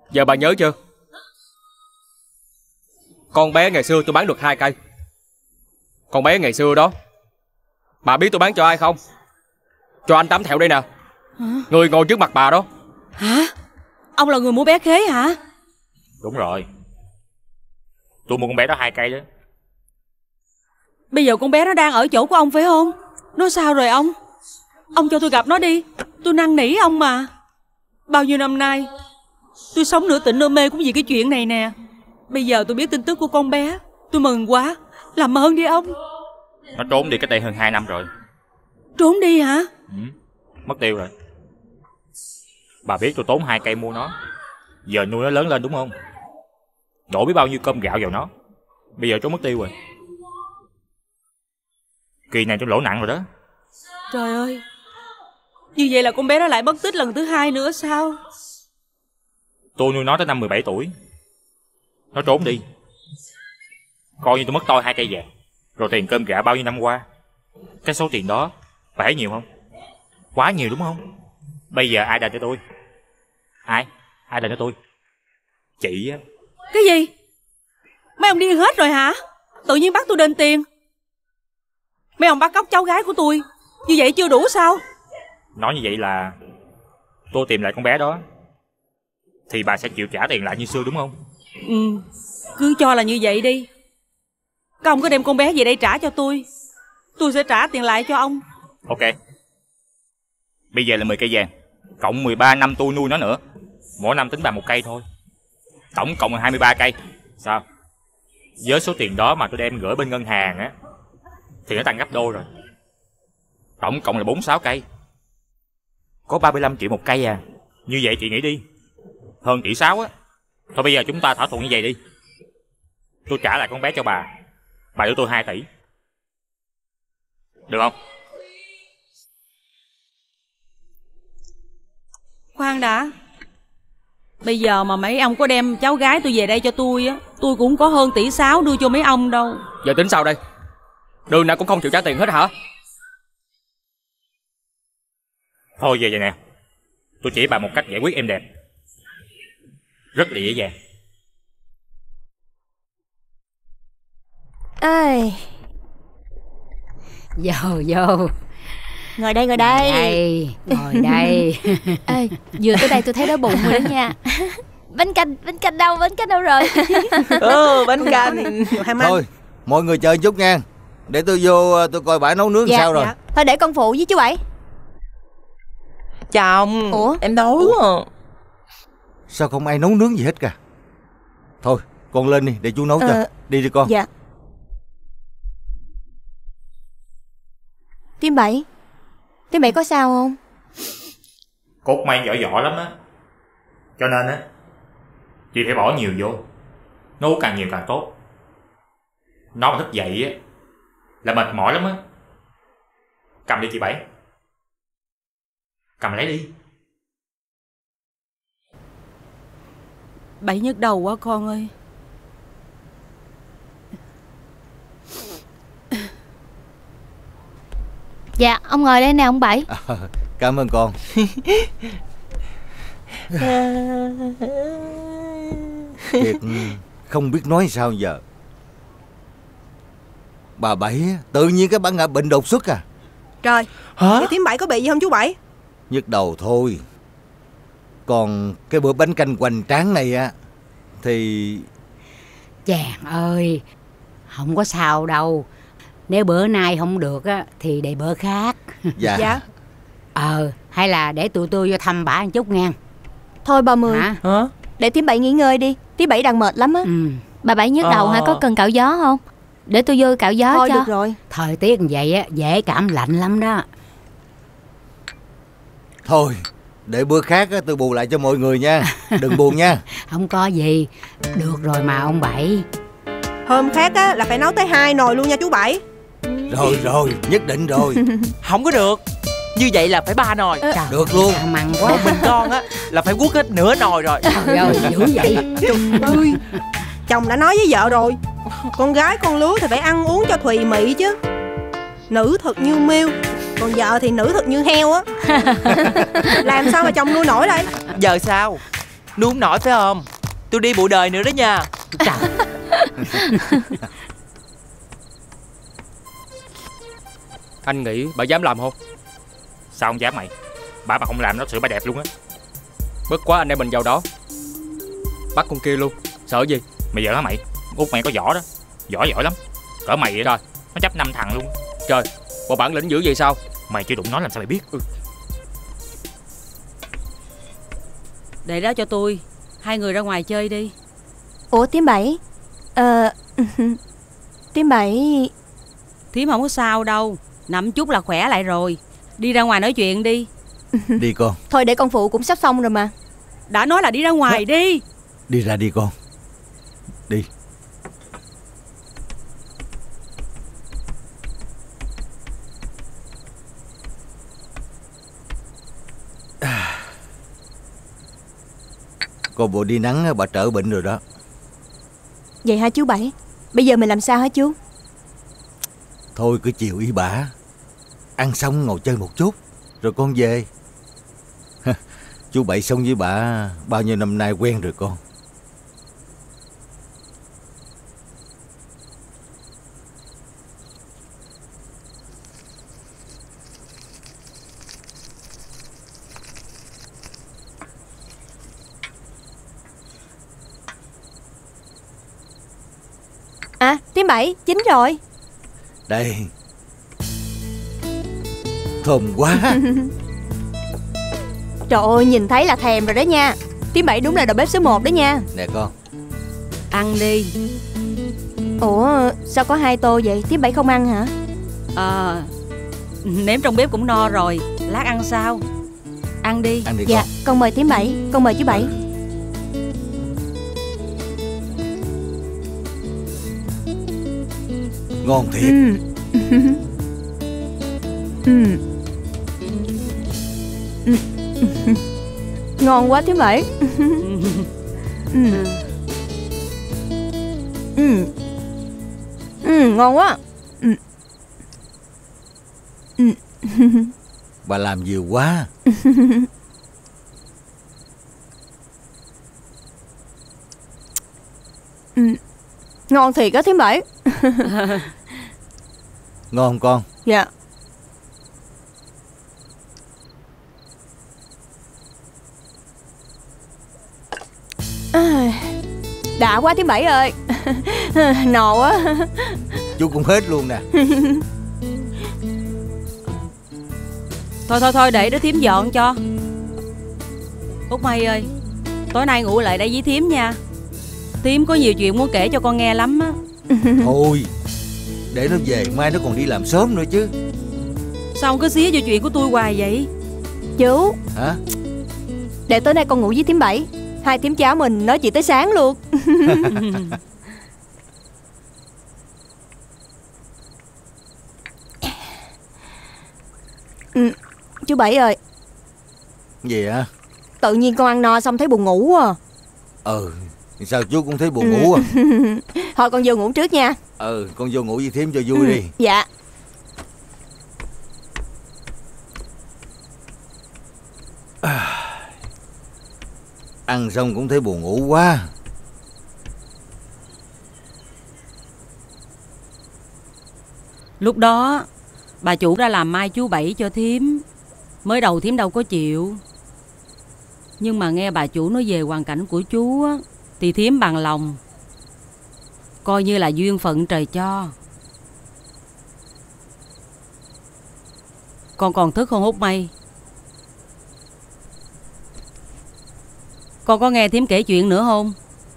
Giờ bà nhớ chưa? Con bé ngày xưa tôi bán được 2 cây. Con bé ngày xưa đó, bà biết tôi bán cho ai không? Cho anh Tám Thẹo đây nè. Người ngồi trước mặt bà đó. Hả? Ông là người mua bé Khế hả? Đúng rồi. Tôi mua con bé đó 2 cây đó. Bây giờ con bé nó đang ở chỗ của ông phải không? Nó sao rồi ông? Ông cho tôi gặp nó đi. Tôi năn nỉ ông mà. Bao nhiêu năm nay tôi sống nửa tỉnh nửa mê cũng vì cái chuyện này nè. Bây giờ tôi biết tin tức của con bé, tôi mừng quá. Làm ơn đi ông. Nó trốn đi cách đây hơn 2 năm rồi. Trốn đi hả? Mất tiêu rồi. Bà biết tôi tốn 2 cây mua nó, giờ nuôi nó lớn lên đúng không? Đổ biết bao nhiêu cơm gạo vào nó, bây giờ trốn mất tiêu rồi. Kỳ này tôi lỗ nặng rồi đó. Trời ơi, như vậy là con bé nó lại mất tích lần thứ 2 nữa sao? Tôi nuôi nó tới năm 17 tuổi. Nó trốn đi, coi như tôi mất toi 2 cây vàng, rồi tiền cơm gạo bao nhiêu năm qua. Cái số tiền đó bà thấy nhiều không? Quá nhiều đúng không? Bây giờ ai đền cho tôi? Ai đền cho tôi? Chị á. Cái gì? Mấy ông điên hết rồi hả? Tự nhiên bắt tôi đền tiền. Mấy ông bắt cóc cháu gái của tôi, như vậy chưa đủ sao? Nói như vậy là tôi tìm lại con bé đó thì bà sẽ chịu trả tiền lại như xưa đúng không? Cứ cho là như vậy đi. Các ông có đem con bé về đây trả cho tôi sẽ trả tiền lại cho ông. Ok. Bây giờ là 10 cây vàng, cộng 13 năm tôi nuôi nó nữa. Mỗi năm tính bà 1 cây thôi, tổng cộng là 23 cây. Sao? Với số tiền đó mà tôi đem gửi bên ngân hàng á thì nó tăng gấp đôi rồi. Tổng cộng là 46 cây, có 35 triệu 1 cây à. Như vậy chị nghĩ đi, hơn 1,6 tỷ á. Thôi bây giờ chúng ta thỏa thuận như vậy đi. Tôi trả lại con bé cho bà đưa tôi 2 tỷ, được không? Khoan đã. Bây giờ mà mấy ông có đem cháu gái tôi về đây cho tôi á, tôi cũng có hơn 1,6 tỷ đưa cho mấy ông đâu. Giờ tính sao đây? Đường nào cũng không chịu trả tiền hết hả? Thôi về vậy nè, tôi chỉ bà một cách giải quyết êm đẹp, rất là dễ dàng. Ơi, Vô ngồi đây. ngồi đây. Ê, vừa tới đây tôi thấy đói bụng rồi đó nha. Bánh canh đâu rồi? Bánh canh. Thôi mọi người chờ chút nha, để tôi vô tôi coi bả nấu nướng sao rồi. Thôi để con phụ với chú Bảy. Chồng. Ủa? Em đói quá. Sao không ai nấu nướng gì hết cả? Thôi con lên đi để chú nấu cho. Đi con. Dạ. Tím Bảy có sao không? Cốt may giỏi lắm á, cho nên á chị phải bỏ nhiều vô, nấu càng nhiều càng tốt. Nó mà thức dậy á là mệt mỏi lắm á. Cầm đi chị Bảy, cầm lấy đi. Bảy nhức đầu quá con ơi. Dạ, ông ngồi đây nè ông Bảy. Cảm ơn con. Thiệt không biết nói sao giờ. Bà Bảy tự nhiên cái bà ngã bệnh đột xuất à. Trời. Hả? Thím Bảy có bị gì không chú Bảy? Nhức đầu thôi. Còn cái bữa bánh canh hoành tráng này á thì... Chàng ơi, không có sao đâu. Nếu bữa nay không được á thì để bữa khác. Dạ. Hay là để tụi tôi vô thăm bả một chút nha. Thôi bà Mười. Hả? Để Tím Bảy nghỉ ngơi đi, Tím Bảy đang mệt lắm á. Bà Bảy nhức đầu hả? Có cần cạo gió không? Để tôi vô cạo gió thôi cho. Được rồi. Thời tiết như vậy á dễ cảm lạnh lắm đó. Thôi để bữa khác á tôi bù lại cho mọi người nha. Đừng buồn nha. Không có gì. Được rồi mà ông Bảy. Hôm khác á là phải nấu tới 2 nồi luôn nha chú Bảy. Rồi nhất định rồi. Không có được, như vậy là phải 3 nồi. Được luôn. Mặn quá. Một mình con á là phải quất hết nửa nồi rồi. Trời ơi dữ vậy. Trời ơi, chồng đã nói với vợ rồi, con gái con lứa thì phải ăn uống cho thùy mị chứ. Nữ thực như miêu, còn vợ thì nữ thực như heo á. Làm sao mà chồng nuôi nổi đây? Giờ sao? Nuông nổi phải không? Tôi đi bụi đời nữa đó nha. Trời. Anh nghĩ bà dám làm không? Sao không dám mày? Bà mà không làm nó sửa bà đẹp luôn á. Bất quá anh em mình vào đó bắt con kia luôn. Sợ gì? Mày giỡn hả mày? Út mày có võ đó. Võ giỏi lắm. Cỡ mày vậy. Trời. Nó chấp 5 thằng luôn. Trời, bộ bản lĩnh dữ vậy sao? Mày chưa đụng nó làm sao mày biết? Để đó cho tôi. Hai người ra ngoài chơi đi. Ủa Thím Bảy? Thím Bảy... Thím không có sao đâu. Nằm chút là khỏe lại rồi. Đi ra ngoài nói chuyện đi. Đi con. Thôi để con phụ cũng sắp xong rồi mà. Đã nói là đi ra ngoài đi. Đi ra đi con. Đi. Con bộ đi nắng bà trở bệnh rồi đó. Vậy hả chú Bảy? Bây giờ mình làm sao hả chú? Thôi cứ chiều ý bả. Ăn xong ngồi chơi một chút rồi con về. Chú Bảy sống với bà bao nhiêu năm nay quen rồi con. À Thím Bảy, chín rồi. Đây. Thơm quá. Trời ơi, nhìn thấy là thèm rồi đó nha. Thím Bảy đúng là đầu bếp số 1 đó nha. Nè con. Ăn đi. Ủa, sao có 2 tô vậy? Thím Bảy không ăn hả? Nếm trong bếp cũng no rồi. Lát ăn sao? Ăn đi. Ăn đi Dạ, con. con mời Thím Bảy. Con mời chú Bảy. Ngon thiệt. Ngon quá Thím Bảy. Ngon quá. Bà làm nhiều quá. Ngon thiệt á Thím Bảy. Ngon con. Dạ. Đã quá Thím Bảy ơi. No quá. Chú cũng hết luôn nè. Thôi để đứa thím dọn cho. Út May ơi, tối nay ngủ lại đây với thím nha. Thím có nhiều chuyện muốn kể cho con nghe lắm á. Thôi, để nó về mai nó còn đi làm sớm nữa chứ. Sao không cứ xía cho chuyện của tôi hoài vậy? Chú. Hả? Để tối nay con ngủ với Thím Bảy. Hai thím cháu mình nói chuyện tới sáng luôn. Chú Bảy ơi. Gì hả? Tự nhiên con ăn no xong thấy buồn ngủ à. Sao chú cũng thấy buồn ngủ à? Thôi con vô ngủ trước nha. Con vô ngủ với thím cho vui đi. Dạ. Ăn xong cũng thấy buồn ngủ quá. Lúc đó bà chủ ra làm mai chú Bảy cho thím. Mới đầu thím đâu có chịu. Nhưng mà nghe bà chủ nói về hoàn cảnh của chú á, thì thím bằng lòng. Coi như là duyên phận trời cho. Con còn thức không Út May? Con có nghe thím kể chuyện nữa không?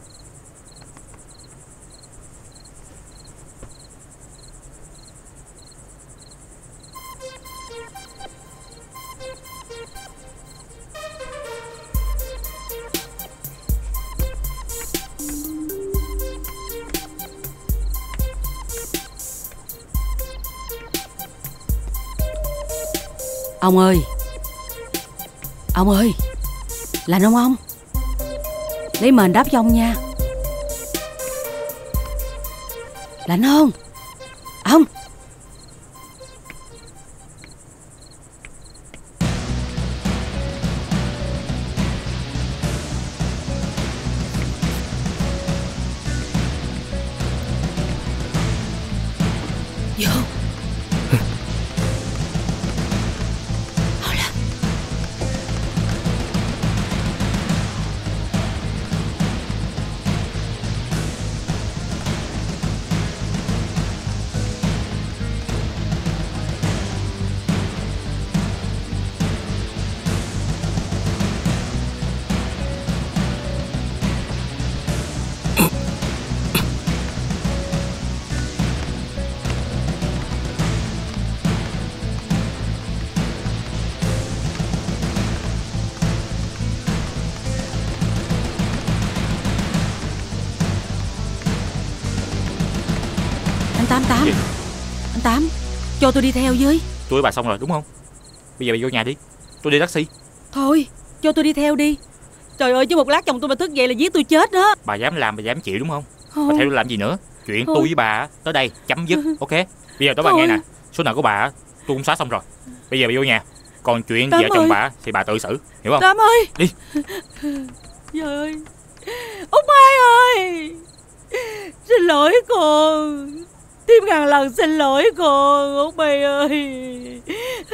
Ông ơi! Ông ơi! Lành không ông? Lấy mền đắp cho ông nha. Lạnh không? Ông! Tám. Gì? Anh Tám, cho tôi đi theo với. Tôi với bà xong rồi đúng không? Bây giờ bà vô nhà đi, tôi đi taxi. Thôi, cho tôi đi theo đi. Trời ơi, chứ một lát chồng tôi mà thức dậy là giết tôi chết đó. Bà dám làm, bà dám chịu đúng không? Không. Bà theo tôi làm gì nữa? Chuyện Thôi. tôi với bà tới đây chấm dứt, ok? Bây giờ tôi bà nghe nè, số nợ của bà tôi cũng xóa xong rồi. Bây giờ bà vô nhà. Còn chuyện Tám vợ chồng ơi. bà thì bà tự xử, hiểu không? Tám ơi. Đi. Trời ơi, Út Mai ơi, xin lỗi con. Tim ngàn lần xin lỗi con, Út Mai ơi.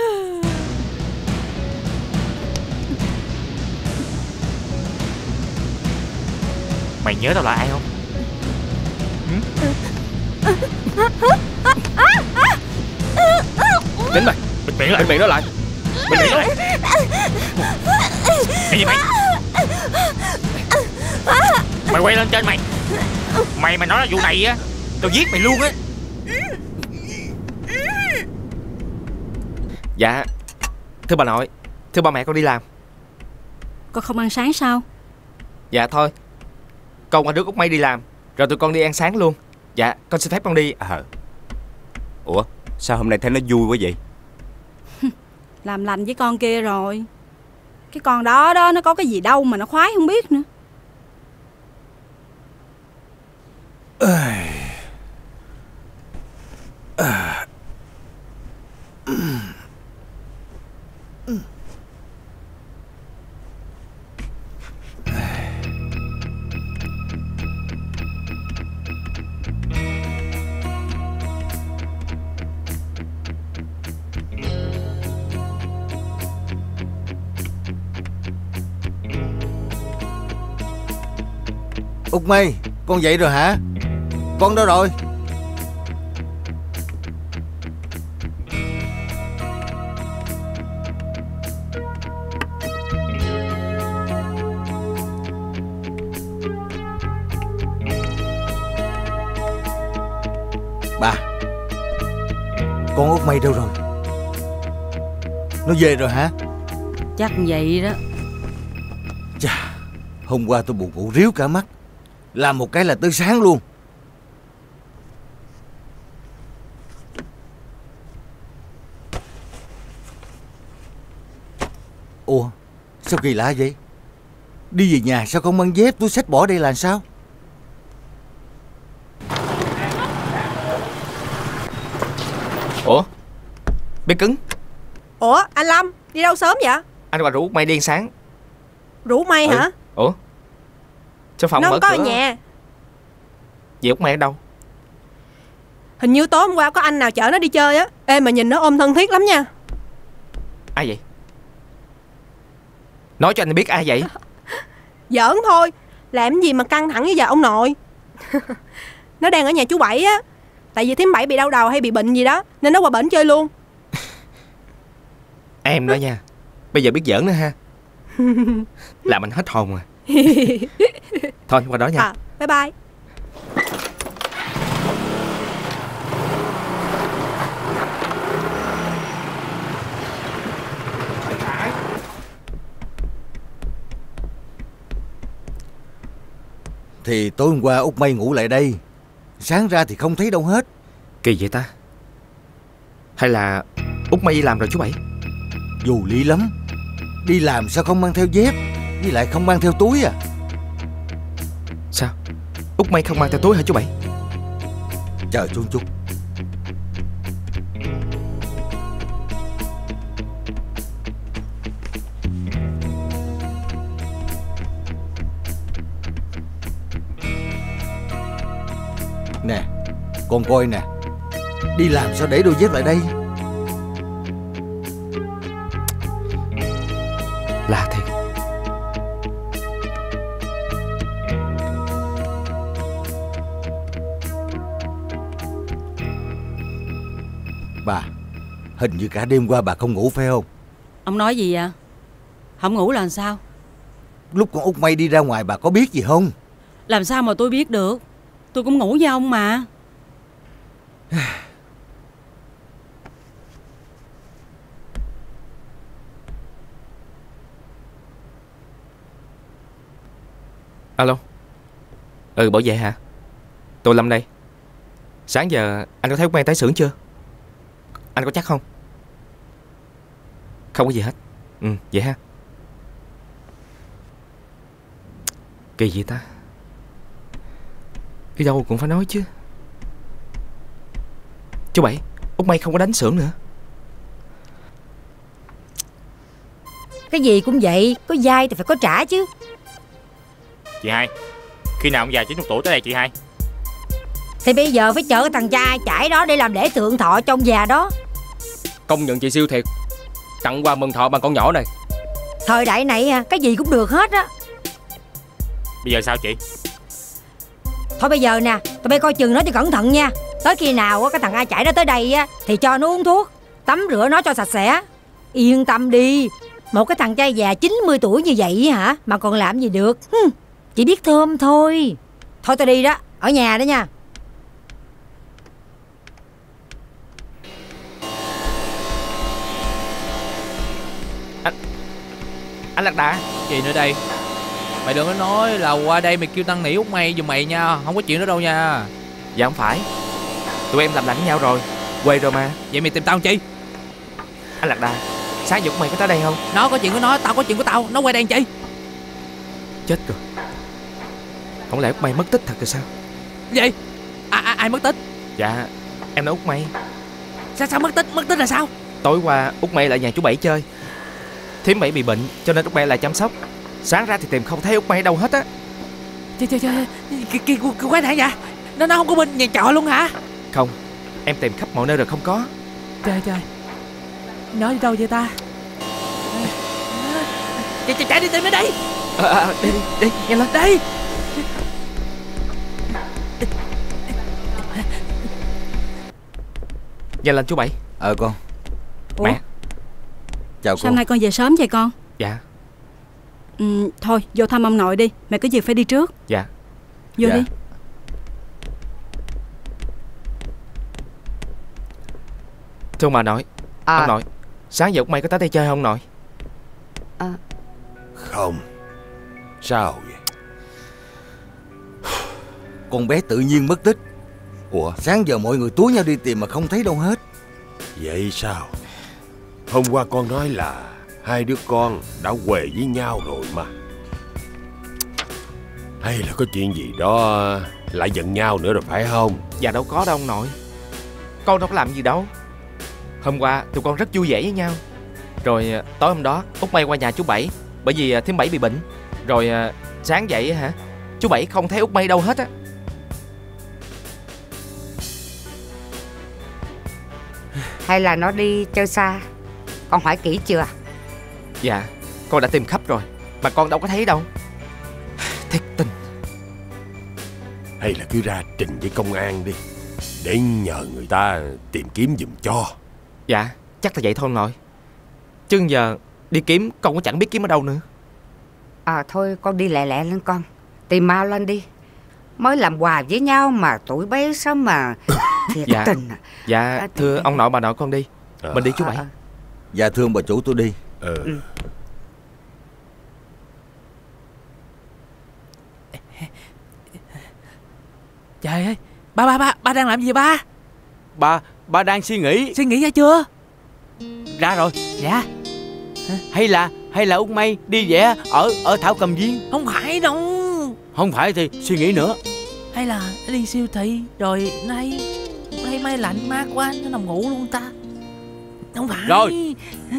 Mày nhớ tao là ai không? Nín mày. Bịt miệng lại. Bịt miệng nó lại. Bịt miệng lại. Cái gì mày? Mày quay lên trên mày. Mày nói là vụ này á, tao giết mày luôn á. Dạ, thưa bà nội, thưa ba mẹ, con đi làm. Con không ăn sáng sao? Dạ thôi, con qua rước Út May đi làm, rồi tụi con đi ăn sáng luôn. Dạ, con xin phép con đi. Ủa, sao hôm nay thấy nó vui quá vậy? Làm lành với con kia rồi. Cái con đó đó, nó có cái gì đâu mà nó khoái không biết nữa. Út May, con dậy rồi hả? Con đâu rồi? Bà, con Út May đâu rồi? Nó về rồi hả? Chắc vậy đó. Chà, hôm qua tôi buồn ngủ ríu cả mắt, làm một cái là tới sáng luôn. Ủa, sao kỳ lạ vậy? Đi về nhà sao không mang dép túi xách bỏ đây là sao? Ủa, bé cứng, Ủa anh Lâm, đi đâu sớm vậy? anh qua rủ Út May đi ăn sáng. Rủ May hả? Ủa, sao phòng Nó mở không có ở cửa? nhà. Vậy Út May ở đâu? Hình như tối hôm qua có anh nào chở nó đi chơi á. Ê mà nhìn nó ôm thân thiết lắm nha. Ai vậy? Nói cho anh biết ai vậy? Giỡn thôi, làm gì mà căng thẳng với giờ ông nội. Nó đang ở nhà chú Bảy á. Tại vì thím Bảy bị đau đầu hay bị bệnh gì đó, nên nó qua bển chơi luôn. Em đó nha, bây giờ biết giỡn nữa ha. Làm anh hết hồn rồi. Thôi qua đó nha. Bye bye. Thì tối hôm qua Út May ngủ lại đây, sáng ra thì không thấy đâu hết. Kỳ vậy ta? Hay là Út May đi làm rồi chú Bảy? Vô lý lắm. Đi làm sao không mang theo dép, với lại không mang theo túi à? Sao? Út May không mang theo túi hả chú Bảy? Chờ chút chút. Nè, con coi nè, đi làm sao để đôi dép lại đây? Lạ thiệt. Bà, hình như cả đêm qua bà không ngủ phải không? Ông nói gì vậy? Không ngủ là làm sao? Lúc con Út May đi ra ngoài bà có biết gì không? Làm sao mà tôi biết được? Tôi cũng ngủ với ông mà. Alo. Bỏ về hả? Tôi Lâm đây. Sáng giờ anh có thấy Út May tới xưởng chưa? Anh có chắc không? Không có gì hết. Vậy ha. Kỳ gì ta? Đi đâu cũng phải nói chứ. Chú Bảy, Út May không có đánh xưởng nữa. Cái gì cũng vậy, có vay thì phải có trả chứ. Chị Hai, khi nào ông già 90 tuổi tới đây chị Hai? Thì bây giờ phải chở cái thằng cha chải đó để làm lễ thượng thọ cho ông già đó. Công nhận chị siêu thiệt, tặng quà mừng thọ bằng con nhỏ này. Thời đại này cái gì cũng được hết á. Bây giờ sao chị? Thôi bây giờ nè, tụi bay coi chừng nó cho cẩn thận nha. Tới khi nào cái thằng A chải nó tới đây thì cho nó uống thuốc, tắm rửa nó cho sạch sẽ. Yên tâm đi, một cái thằng trai già 90 tuổi như vậy hả mà còn làm gì được. Chỉ biết thơm thôi. Thôi tao đi đó, ở nhà đó nha. Anh Lạc Đà. Gì nữa đây? Mày đừng có nói là qua đây mày kêu năn nỉ Út May giùm mày nha. Không có chuyện đó đâu nha. Dạ không phải, tụi em làm lạnh nhau rồi, quê rồi mà. Vậy mày tìm tao làm chi? Anh Lạc Đà, sáng giờ Út May có tới đây không? Nó có chuyện của nó, tao có chuyện của tao. Nó quay đây làm chi? Chết rồi. Không lẽ Út May mất tích thật rồi sao? Gì? Ai mất tích? Dạ, em nói Út May. Sao mất tích? Mất tích là sao? Tối qua Út May lại nhà chú Bảy chơi. Thím Bảy bị bệnh cho nên Út May lại chăm sóc. Sáng ra thì tìm không thấy Út May đâu hết á. Cái quái này vậy? Nó không có bên nhà trọ luôn hả? Không, em tìm khắp mọi nơi rồi không có. Trời, nó đi đâu vậy ta? Chạy đi tìm nó đi. Đi, nhanh lên. Đi. Nhanh lên chú Bảy. Con. Ủa? Mẹ. Chào cô. Sao hôm nay con về sớm vậy con? Dạ. Thôi vô thăm ông nội đi. Mẹ có việc phải đi trước. Dạ. Vô đi. Thưa bà nội. Ông nội, sáng giờ Út May có tới đây chơi không nội? Không. Sao vậy? Con bé tự nhiên mất tích. Ủa, sáng giờ mọi người túi nhau đi tìm mà không thấy đâu hết. Vậy sao? Hôm qua con nói là hai đứa con đã quề với nhau rồi mà. Hay là có chuyện gì đó lại giận nhau nữa rồi phải không? Dạ đâu có đâu ông nội. Con đâu có làm gì đâu. Hôm qua tụi con rất vui vẻ với nhau. Rồi tối hôm đó Út May qua nhà chú Bảy, bởi vì thím Bảy bị bệnh. Rồi sáng dậy hả, chú Bảy không thấy Út May đâu hết á. Hay là nó đi chơi xa? Con hỏi kỹ chưa? Dạ, con đã tìm khắp rồi mà con đâu có thấy đâu. Thiệt tình. Hay là cứ ra trình với công an đi, để nhờ người ta tìm kiếm giùm cho. Dạ, chắc là vậy thôi ông nội. Chứ giờ đi kiếm con cũng chẳng biết kiếm ở đâu nữa. Thôi con đi lẹ lẹ lên con. Tìm mau lên đi. Mới làm quà với nhau mà tuổi bé sao mà thiệt tình. Dạ, thưa ông nội bà nội con đi. Mình đi chú Bảy. Dạ thưa ông bà chủ tôi đi. Trời ơi, ba đang làm gì ba? Ba đang suy nghĩ. Suy nghĩ ra chưa? Ra rồi. Dạ. Hay là Út May đi vẽ ở Thảo Cầm Viên? Không phải đâu. Không phải thì suy nghĩ nữa. Hay là đi siêu thị rồi nay may lạnh mát quá nó nằm ngủ luôn ta. Không phải. Rồi.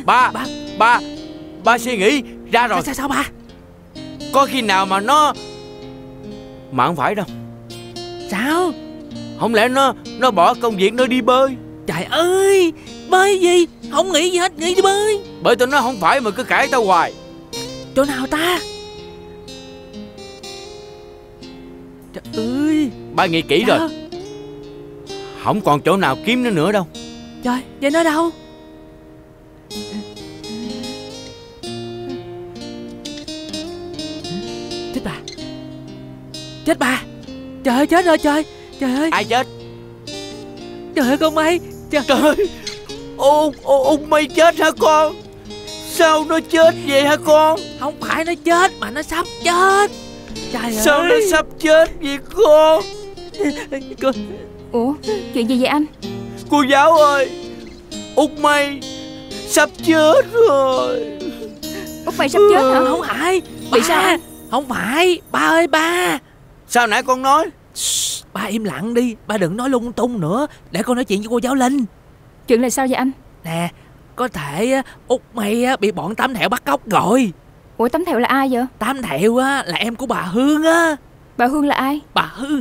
Ba suy nghĩ ra rồi. Sao ba? Có khi nào mà nó không phải đâu. Sao? Không lẽ nó bỏ công việc nó đi bơi? Trời ơi, bơi gì? Không nghĩ gì hết, nghĩ đi bơi. Bởi tụi nó không phải mà cứ cãi tao hoài. Chỗ nào ta? Trời ơi. Ba nghĩ kỹ rồi. Không còn chỗ nào kiếm nó nữa đâu. Trời, vậy nó đâu? Chết bà. Trời ơi, chết rồi trời. Trời ơi. Ai chết? Trời ơi con May. Trời ơi. Út May chết hả con? Sao nó chết vậy hả con? Không phải nó chết mà nó sắp chết. Trời sao ơi. nó sắp chết vậy con? Ủa chuyện gì vậy anh? Cô giáo ơi, Út Mây sắp chết rồi. Út Mây sắp chết hả? Không phải. Bị sao anh? Không phải. Ba ơi ba. Sao nãy con nói? Ba im lặng đi. Ba đừng nói lung tung nữa. Để con nói chuyện với cô giáo Linh. Chuyện là sao vậy anh? Nè, có thể Út Mây bị bọn Tám Thẹo bắt cóc rồi. Ủa Tám Thẹo là ai vậy? Tám Thẹo là em của bà Hương á. Bà Hương là ai? Bà Hương.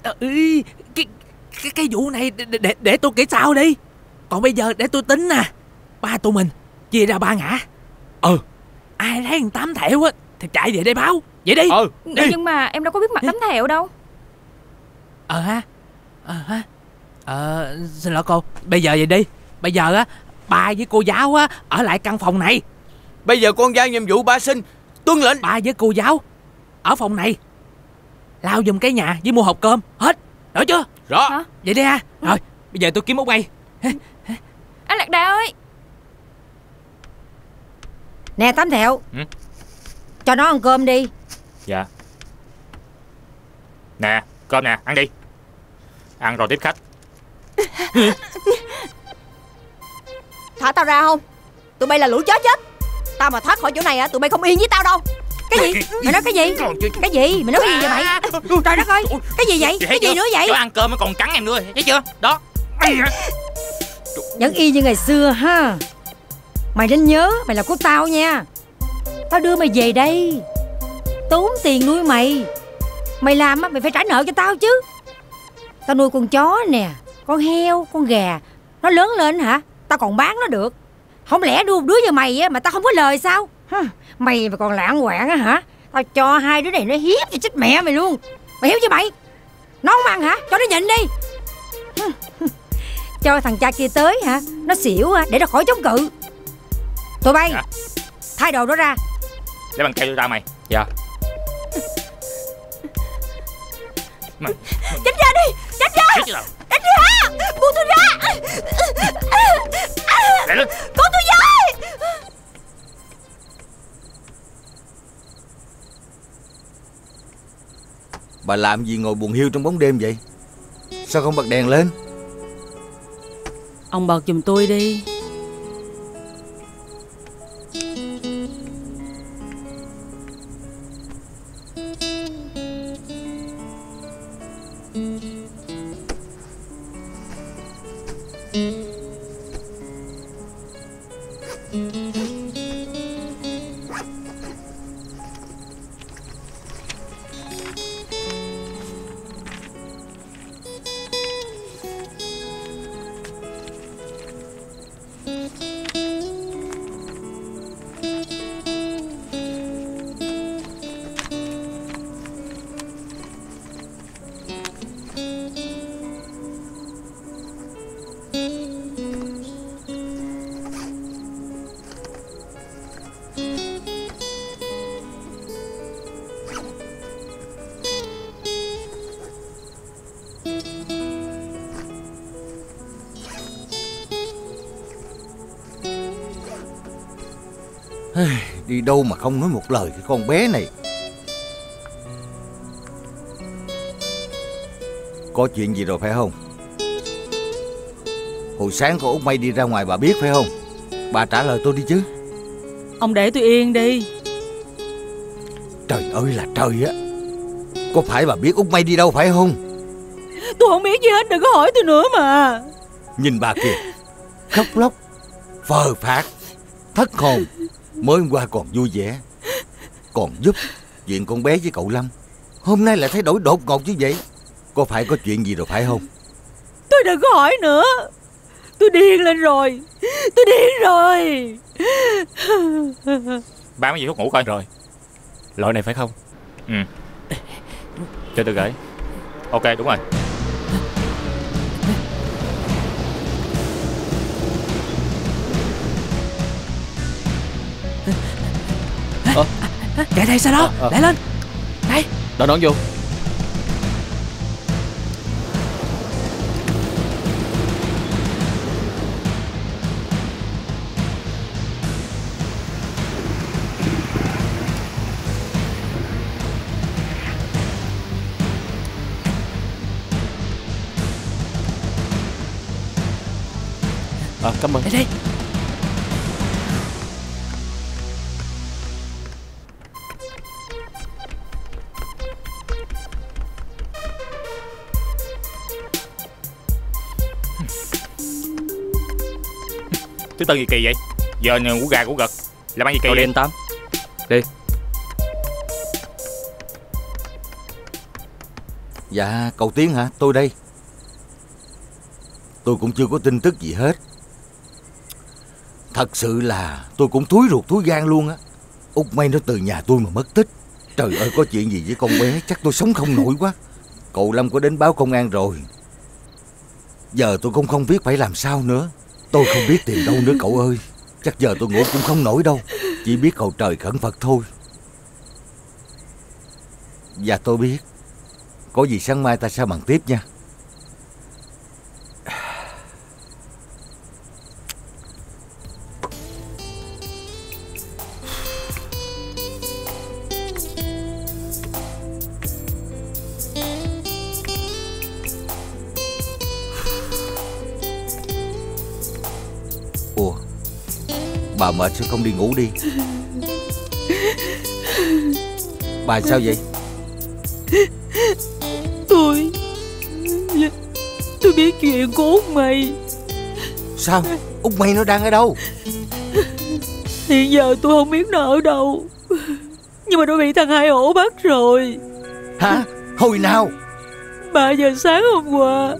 Cái vụ này để tôi kể sau đi. Còn bây giờ để tôi tính nè. Ba tụi mình chia ra 3 ngã. Ai thấy thằng Tám Thẹo á thì chạy về đây báo. Vậy đi. Đi. Nhưng mà em đâu có biết mặt Tám Thẹo đâu. Xin lỗi cô. Bây giờ vậy đi. Bây giờ á ba với cô giáo á ở lại căn phòng này. Bây giờ con giao nhiệm vụ ba xin. Tuân lệnh. Ba với cô giáo ở phòng này lau giùm cái nhà với mua hộp cơm. Hết. Rõ chưa? Rõ. Vậy đi ha. Rồi bây giờ tôi kiếm Út Mây. Anh Lạc Đà ơi. Nè Tám Thẹo, cho nó ăn cơm đi. Dạ. Nè cơm nè, ăn đi. Ăn rồi tiếp khách. Thả tao ra không? Tụi bay là lũ chó chết. Tao mà thoát khỏi chỗ này á, tụi bay không yên với tao đâu. Cái gì? Mày nói cái gì? Cái gì? Mày nói cái gì vậy mày? Trời đất ơi, cái gì vậy? Cái gì nữa vậy? Cho ăn cơm nó còn cắn em nữa, thấy chưa? Đó. Vẫn y như ngày xưa ha. Mày nên nhớ mày là của tao nha. Tao đưa mày về đây, tốn tiền nuôi mày. Mày làm á, mày phải trả nợ cho tao chứ. Tao nuôi con chó nè, con heo, con gà. Nó lớn lên hả, tao còn bán nó được. Không lẽ đưa đứa như mày á mà tao không có lời sao? Mày mà còn lạng quạng á hả, tao cho hai đứa này nó hiếp cho chết mẹ mày luôn. Mày hiểu chưa mày? Nó không ăn hả, cho nó nhịn đi. Cho thằng cha kia tới hả, nó xỉu để nó khỏi chống cự. Tụi bay thay đồ đó ra. Lấy bằng keo cho tao mày. Dạ. Tránh ra đi. Tránh ra. Tránh ra. Buông tôi ra. Cứu tôi với. Bà làm gì ngồi buồn hiu trong bóng đêm vậy? Sao không bật đèn lên? Ông bật giùm tôi đi. Đi đâu mà không nói một lời cái con bé này. Có chuyện gì rồi phải không? Hồi sáng con Út Mây đi ra ngoài bà biết phải không? Bà trả lời tôi đi chứ. Ông để tôi yên đi. Trời ơi là trời á. Có phải bà biết Út Mây đi đâu phải không? Tôi không biết gì hết, đừng có hỏi tôi nữa mà. Nhìn bà kìa, khóc lóc, phờ phạc, thất hồn. Mới hôm qua còn vui vẻ, còn giúp chuyện con bé với cậu Lâm. Hôm nay lại thay đổi đột ngột như vậy. Có phải có chuyện gì rồi phải không? Tôi đừng có hỏi nữa. Tôi điên lên rồi. Tôi điên rồi. Bán cái gì thuốc ngủ coi. Rồi. Loại này phải không? Ừ. Cho tôi gửi. Ok đúng rồi. Chạy đây sao đó. Lại lên. Đây. Đội nón vô. Cảm ơn. Đây. Thứ Tư gì kỳ vậy? Giờ ngủ gà ngủ gật làm ăn gì kỳ Cậu đi vậy? anh Tám. Đi. Dạ, cậu Tiến hả? Tôi đây. Tôi cũng chưa có tin tức gì hết. Thật sự là tôi cũng thúi ruột thúi gan luôn á. Út May nó từ nhà tôi mà mất tích. Trời ơi, có chuyện gì với con bé chắc tôi sống không nổi quá. Cậu Lâm có đến báo công an rồi. Giờ tôi cũng không biết phải làm sao nữa. Tôi không biết tìm đâu nữa cậu ơi. Chắc giờ tôi ngủ cũng không nổi đâu. Chỉ biết cầu trời khẩn Phật thôi. Dạ tôi biết. Có gì sáng mai ta sẽ bàn tiếp nha. Ủa, bà mệt sao không đi ngủ đi? Bà sao vậy? Tôi biết chuyện của Út May. Sao? Út May nó đang ở đâu? Hiện giờ tôi không biết nó ở đâu. Nhưng mà nó bị thằng Hai Hổ bắt rồi. Hả? Hồi nào? 3 giờ sáng hôm qua.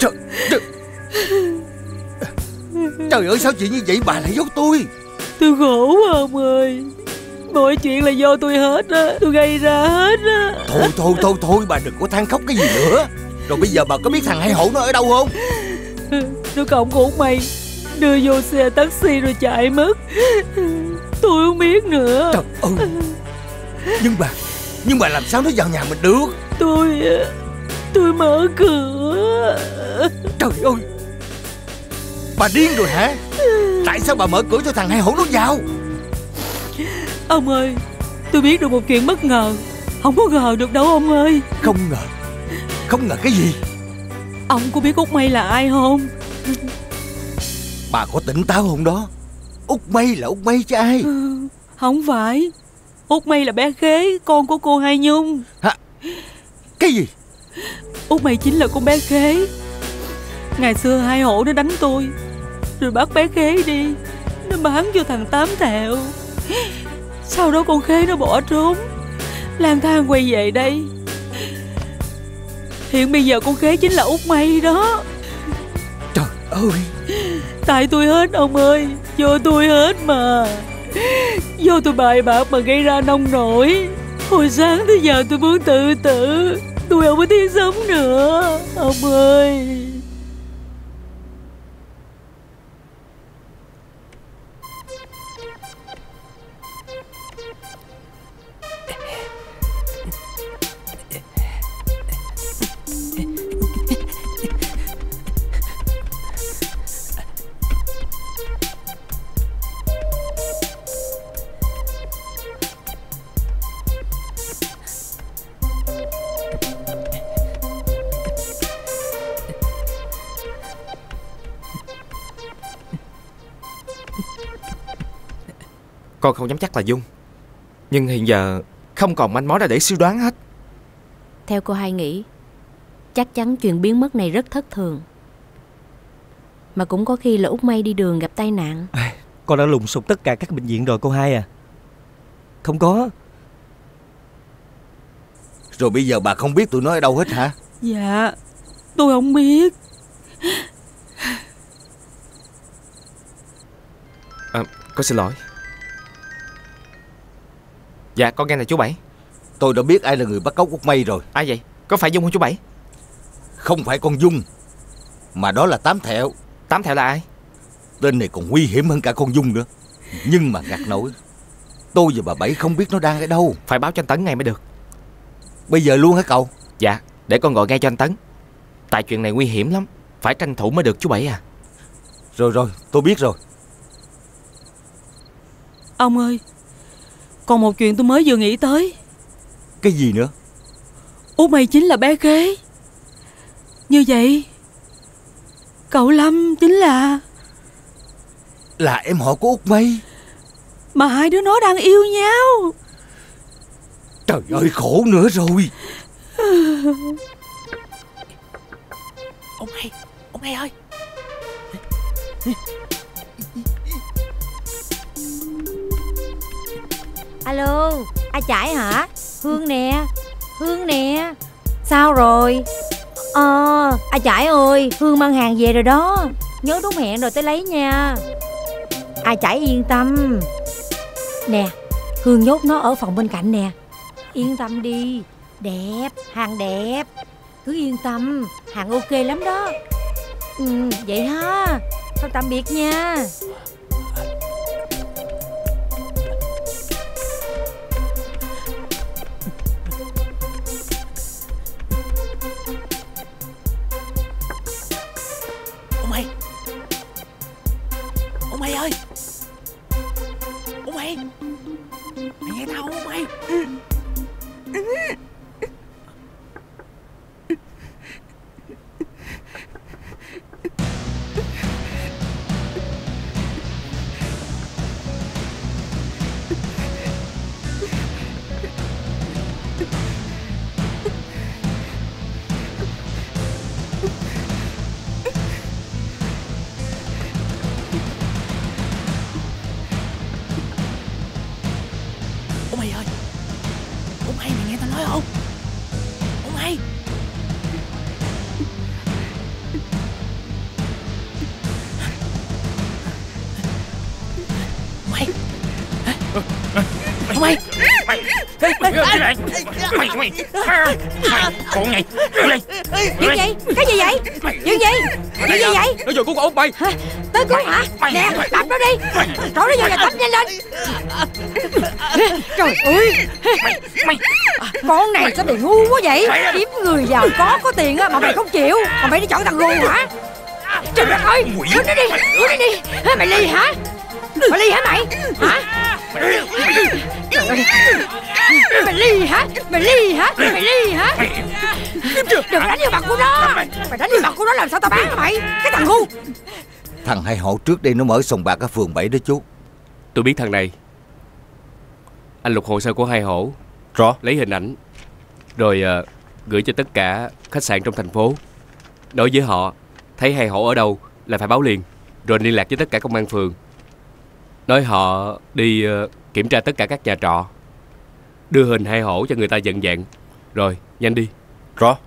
Trời ơi, sao chuyện như vậy bà lại giấu tôi? Tôi khổ quá ông ơi. Mọi chuyện là do tôi hết á. Tôi gây ra hết á. Thôi bà đừng có than khóc cái gì nữa. Rồi bây giờ bà có biết thằng Hai Hổ nó ở đâu không? Nó cõng của Út May đưa vô xe taxi rồi chạy mất. Tôi không biết nữa. Trời ơi. Nhưng mà làm sao nó vào nhà mình được? Tôi mở cửa. Trời ơi, bà điên rồi hả? Tại sao bà mở cửa cho thằng Hai Hổ nó vào? Ông ơi, tôi biết được một chuyện bất ngờ. Không có ngờ được đâu ông ơi. Không ngờ cái gì? Ông có biết Út May là ai không? Bà có tỉnh táo không đó? Út May là Út May chứ ai? Không phải. Út May là bé Khế, con của cô Hai Nhung. Hả? Cái gì? Út May chính là con bé Khế. Ngày xưa Hai Hổ nó đánh tôi, rồi bắt bé Khế đi. Nó bán cho thằng Tám Thẹo. Sau đó con Khế nó bỏ trốn, lang thang quay về đây. Hiện bây giờ con Khế chính là Út May đó. Trời ơi, tại tôi hết ông ơi. Do tôi hết mà. Do tôi bài bạc mà gây ra nông nổi. Hồi sáng tới giờ tôi muốn tự tử. Tôi không có tiếng sống nữa ông ơi. Con không dám chắc là Dung, nhưng hiện giờ không còn manh mối nào để suy đoán hết. Theo cô Hai nghĩ, chắc chắn chuyện biến mất này rất thất thường. Mà cũng có khi là Út May đi đường gặp tai nạn. Con đã lùng sục tất cả các bệnh viện rồi cô Hai à. Không có. Rồi bây giờ bà không biết tụi nó ở đâu hết hả? Dạ, tôi không biết. Con xin lỗi. Dạ con nghe này chú Bảy. Tôi đã biết ai là người bắt cóc Út May rồi. Ai vậy? Có phải Dung không chú Bảy? Không phải con Dung, mà đó là Tám Thẹo. Tám Thẹo là ai? Tên này còn nguy hiểm hơn cả con Dung nữa. Nhưng mà ngặt nổi, tôi và bà Bảy không biết nó đang ở đâu. Phải báo cho anh Tấn ngay mới được. Bây giờ luôn hả cậu? Dạ, để con gọi ngay cho anh Tấn. Tại chuyện này nguy hiểm lắm, phải tranh thủ mới được chú Bảy à. Rồi, tôi biết rồi. Ông ơi, còn một chuyện tôi mới vừa nghĩ tới. Cái gì nữa? Út May chính là bé Khế. Như vậy cậu Lâm chính là... Là em họ của Út Mây. Mà hai đứa nó đang yêu nhau. Trời ơi, khổ nữa rồi. Ông hai ơi. Alo, ai Chải hả? Hương nè, Hương nè. Sao rồi? Ai Chải ơi, Hương mang hàng về rồi đó. Nhớ đúng hẹn rồi tới lấy nha. Ai Chải yên tâm. Nè, Hương nhốt nó ở phòng bên cạnh nè. Yên tâm đi. Đẹp, hàng đẹp. Cứ yên tâm, hàng ok lắm đó. Vậy ha. Thôi tạm biệt nha. Ông hai ơi. Ông hai, mày nghe tao không ông hai? Ông hai ơi, ông hai mày nghe tao nói không? Ông hai. Ông hai. Mày con này. Chuyện gì? Cái gì vậy? Chuyện gì? Chuyện gì vậy? Nó vừa cứu con Út Mây. Tới cứu hả? Nè, đập nó đi. Trỏ nó vô và tấp nhanh lên. Trời ơi, con này sao mày ngu quá vậy? Kiếm người giàu có tiền á mà mày không chịu, mà mày đi chọn thằng ngu hả? Trời đất ơi, đưa nó đi, đưa nó đi. Mày ly hả? Mày ly hả mày? Hả? Mày ly hả? Mày ly hả? Mày ly hả? Đừng đánh vào mặt của nó. Mày đánh vào mặt của nó làm sao tao bán hả mày? Cái thằng ngu. Thằng hai hộ trước đây nó mở sòng bạc ở phường 7 đó chú. Tôi biết thằng này. Anh lục hồ sơ của hai hổ, lấy hình ảnh, rồi gửi cho tất cả khách sạn trong thành phố. Nói với họ thấy hai hổ ở đâu là phải báo liền, rồi liên lạc với tất cả công an phường. Nói họ đi kiểm tra tất cả các nhà trọ, đưa hình hai hổ cho người ta nhận dạng. Rồi, nhanh đi. Rõ.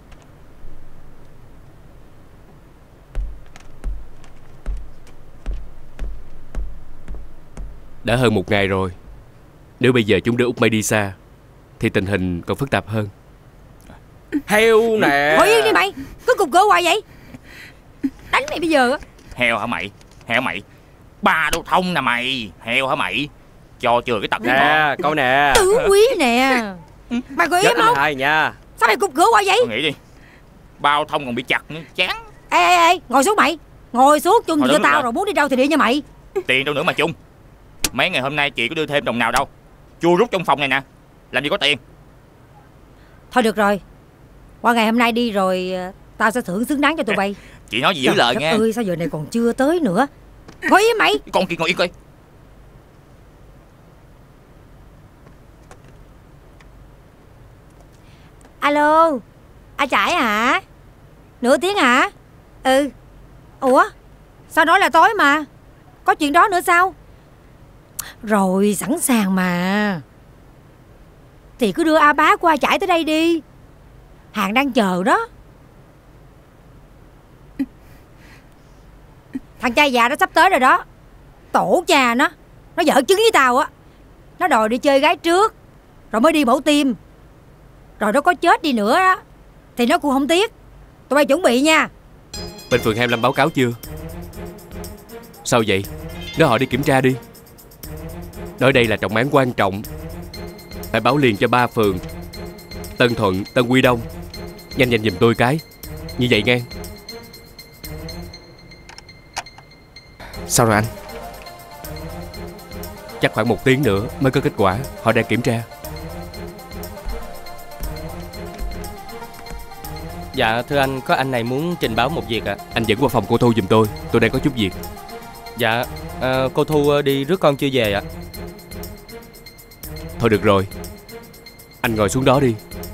Đã hơn một ngày rồi. Nếu bây giờ chúng đưa Út Mây đi xa thì tình hình còn phức tạp hơn. Heo nè. Ngồi yên đi mày, cứ cục cửa hoài vậy. Đánh mày bây giờ á. Heo hả mày? Heo mày? Ba đô thông nè mày. Heo hả mày? Cho chừa cái tật nè, câu nè. Tứ quý nè. Mày có im không? Hai nha. Sao mày cục cửa hoài vậy? Tôi nghĩ đi. Bao thông còn bị chặt nữa, chán. Ê, ngồi xuống mày. Ngồi xuống chung cho tao rồi muốn đi đâu thì đi nha mày. Tiền đâu nữa mà chung. Mấy ngày hôm nay chị có đưa thêm đồng nào đâu. Chui rút trong phòng này nè. Làm gì có tiền. Thôi được rồi. Qua ngày hôm nay đi rồi tao sẽ thưởng xứng đáng cho tụi bay. Chị nói gì giữ lời nha. Ơi sao giờ này còn chưa tới nữa. Ngồi yên mày. Con kia ngồi yên coi. Alo, ai Chải hả? Nửa tiếng hả? Ừ. Ủa, sao nói là tối mà? Có chuyện đó nữa sao? Rồi, sẵn sàng mà. Thì cứ đưa A Bá của ai Chải tới đây đi. Hàng đang chờ đó. Thằng trai già đó sắp tới rồi đó. Tổ cha nó dở chứng với tao á. Nó đòi đi chơi gái trước rồi mới đi mổ tim. Rồi nó có chết đi nữa á thì nó cũng không tiếc. Tụi bay chuẩn bị nha. Bên phường 25 báo cáo chưa? Sao vậy? Nếu họ đi kiểm tra đi. Nói đây là trọng án quan trọng, phải báo liền cho 3 phường: Tân Thuận, Tân Quy Đông. Nhanh giùm tôi cái. Như vậy nghe. Sao rồi anh? Chắc khoảng 1 tiếng nữa mới có kết quả. Họ đang kiểm tra. Dạ thưa anh, có anh này muốn trình báo một việc ạ. Anh dẫn qua phòng cô Thu giùm tôi đang có chút việc. Dạ Cô Thu đi rước con chưa về ạ? Thôi được rồi, anh ngồi xuống đó đi.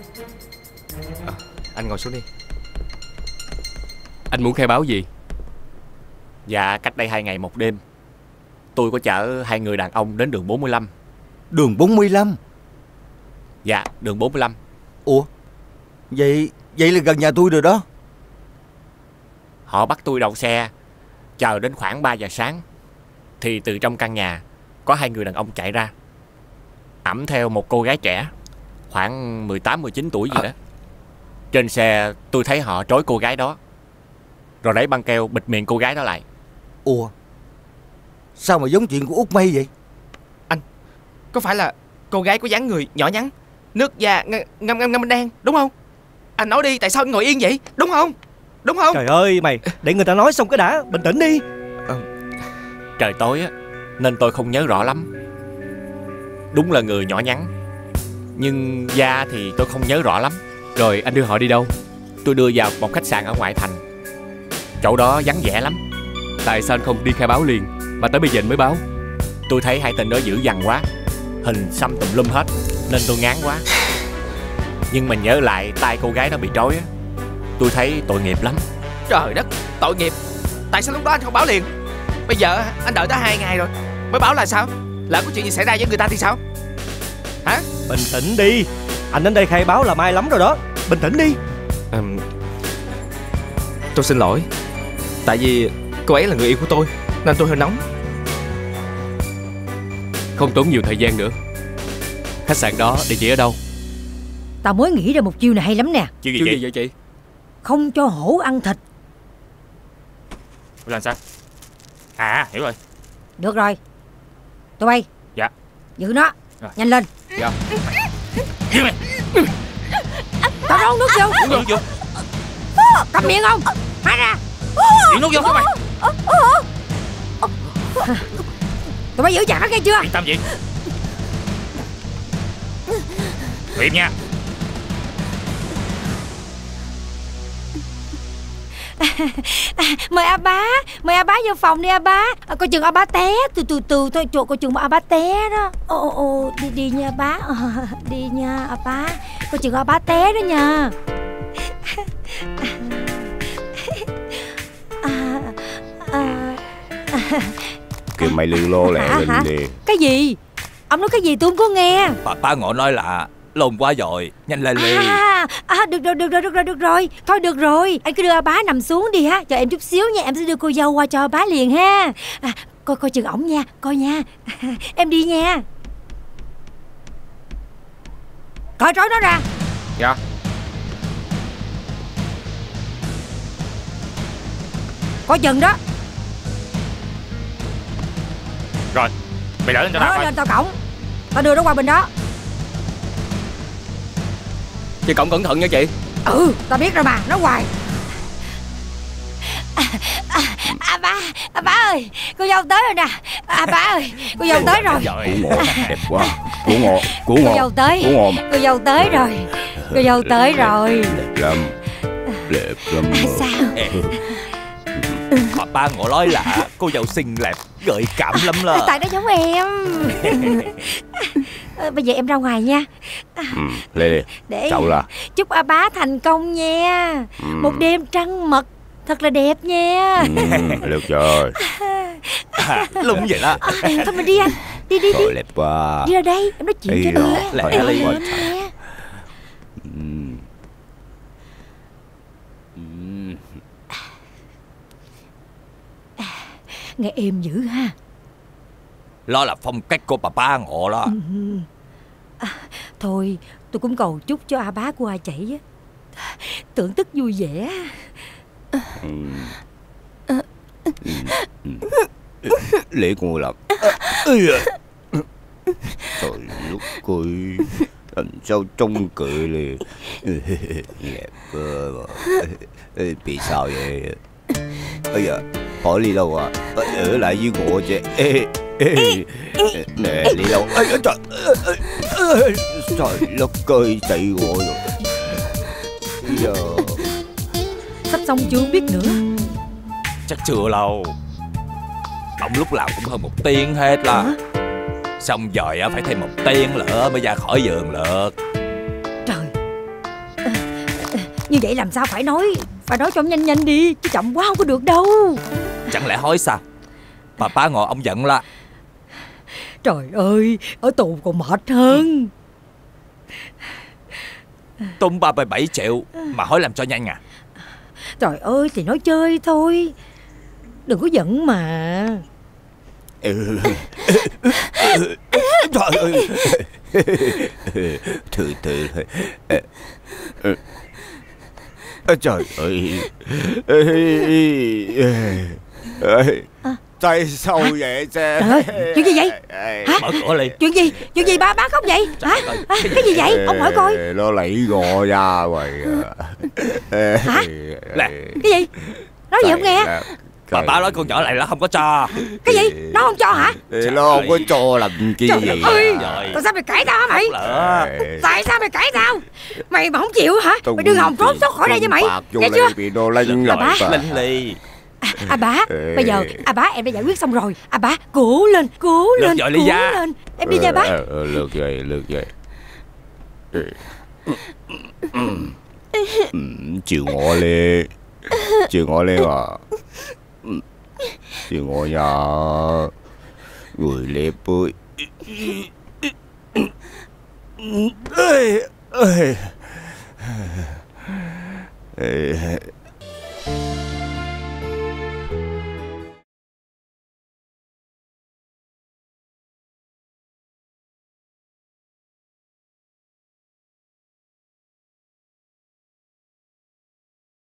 Anh ngồi xuống đi. Anh muốn khai báo gì? Dạ, cách đây 2 ngày 1 đêm, tôi có chở 2 người đàn ông đến đường 45. Đường 45? Dạ, đường 45. Ủa, vậy là gần nhà tôi rồi đó. Họ bắt tôi đậu xe, chờ đến khoảng 3 giờ sáng, thì từ trong căn nhà có 2 người đàn ông chạy ra, ẵm theo một cô gái trẻ khoảng 18-19 tuổi gì đó. Trên xe tôi thấy họ trói cô gái đó, rồi lấy băng keo bịt miệng cô gái đó lại. Ủa, sao mà giống chuyện của Út Mây vậy? Anh, có phải là cô gái có dáng người nhỏ nhắn, nước da ngâm đen, đúng không? Anh nói đi, tại sao anh ngồi yên vậy, đúng không? Đúng không? Trời ơi mày, để người ta nói xong cái đã, bình tĩnh đi. Trời tối á, nên tôi không nhớ rõ lắm. Đúng là người nhỏ nhắn, nhưng da thì tôi không nhớ rõ lắm. Rồi anh đưa họ đi đâu? Tôi đưa vào một khách sạn ở ngoại thành. Chỗ đó vắng vẻ lắm. Tại sao anh không đi khai báo liền mà tới bây giờ anh mới báo? Tôi thấy 2 tên đó dữ dằn quá, hình xăm tùm lum hết, nên tôi ngán quá. Nhưng mà nhớ lại tay cô gái đó bị trói á, tôi thấy tội nghiệp lắm. Trời đất, tội nghiệp. Tại sao lúc đó anh không báo liền? Bây giờ anh đợi tới 2 ngày rồi mới báo là sao? Lỡ có chuyện gì xảy ra với người ta thì sao? Hả? Bình tĩnh đi. Anh đến đây khai báo là may lắm rồi đó. Bình tĩnh đi. Tôi xin lỗi. Tại vì cô ấy là người yêu của tôi nên tôi hơi nóng. Không tốn nhiều thời gian nữa. Khách sạn đó địa chỉ ở đâu? Tao mới nghĩ ra một chiêu này hay lắm nè. Chiêu gì vậy chị? Không cho hổ ăn thịt. Làm sao? À, hiểu rồi. Được rồi, tụi bay. Dạ. Giữ nó rồi. Nhanh lên. Dạ. Tao nấu nước vô. Nước vô. Cầm miệng không? Há ra. Điện nước vô các mày. Tụi bay giữ chặt nó nghe chưa? Yên tâm vậy. Im nha. Mời A Bá vô phòng đi A Bá. Coi chừng A Bá té. Từ từ thôi, coi chừng A Bá té đó. Đi nha A Bá. Đi nha A Bá. Coi chừng A Bá té đó nha. Kêu mày lư lô lẹ lên đi. Cái gì? Ông nói cái gì tôi không có nghe. Ba Ngọ nói là lồn quá rồi, nhanh lên đi. Được rồi. Thôi được rồi, anh cứ đưa A Bá nằm xuống đi ha. Chờ em chút xíu nha, em sẽ đưa cô dâu qua cho A Bá liền ha. Coi chừng ổng nha, coi nha. Em đi nha. Coi trói nó ra. Dạ. Coi chừng đó. Rồi, mày đỡ lên cho tao coi. Lên tao cổng. Tao đưa nó qua bên đó. Chị cổng cẩn thận nha chị. Tao biết rồi mà, nói hoài. A Bá ơi, cô dâu tới rồi nè. A Bá ơi, cô dâu tới rồi. Củ ngọt, đẹp quá. Củ ngọt. Cô dâu tới. Cô dâu tới rồi. Cô dâu tới rồi. Đẹp lắm. Sao? Ba Ngọ nói là cô dâu xinh đẹp, gợi cảm lắm là. Tại nó giống em. Bây giờ em ra ngoài nha. Lê Để cậu là chúc A Bá thành công nha. Một đêm trăng mật thật là đẹp nha. được rồi. Đúng vậy đó. Thôi mình đi anh. Đi. Trời đẹp quá. Đi ra đây, em nói chuyện cho nè. Lẹ lên nè. Nghe êm dữ ha. Đó là phong cách của Ba Ngọ đó. Thôi tôi cũng cầu chúc cho A Bá của A Chảy á tưởng tức vui vẻ. Lễ con làm. Trời lúc cười làm sao trông cười liền. Đẹp cơ mà. Bị sao vậy? Bây giờ hỏi đi đâu à? Ở lại với ngộ chứ. Nè đi đâu? Trời đất ơi, chạy ngộ rồi. Bây giờ sắp xong chưa biết nữa. Chắc chưa lâu. Tổng lúc nào cũng hơn 1 tiếng hết là. Xong rồi phải thêm 1 tiếng nữa mới ra khỏi giường được. Trời, như vậy làm sao phải nói cho ông nhanh nhanh đi, chứ chậm quá không có được đâu. Chẳng lẽ hối sao? Bà ngồi ông giận la. Trời ơi, ở tù còn mệt hơn. Tốn 37 triệu mà hối làm cho nhanh à? Trời ơi, thì nói chơi thôi, đừng có giận mà. Trời ơi. Từ từ. Trời ơi. Tại sao vậy chứ? Trời ơi, chuyện gì vậy? Hả? Mở cửa liền. Chuyện gì ba khóc vậy? Hả? Cái gì vậy? Ông hỏi coi. Nó lấy gò ra rồi. Hả? Cái gì? Nói gì không nghe? Bà nói con nhỏ này nó không có cho. Cái gì? Nó không cho hả? Thì nó không có cho làm chi vậy? Tại sao mày cãi tao hả mày? Tại sao mày cãi tao? Mày mà không chịu hả? Mày đừng hòng trốn thoát khỏi đây với mày. Nghe chưa? Bị đồ lanh rồi. Linh ly. Bá, bây giờ bá em đã giải quyết xong rồi. Bá, cố lên, cố lên. Em đi nha bá. Được rồi. Chịu ngồi lên. Chịu ngồi lên à. Chịu ngồi nhà. Người lép ơi.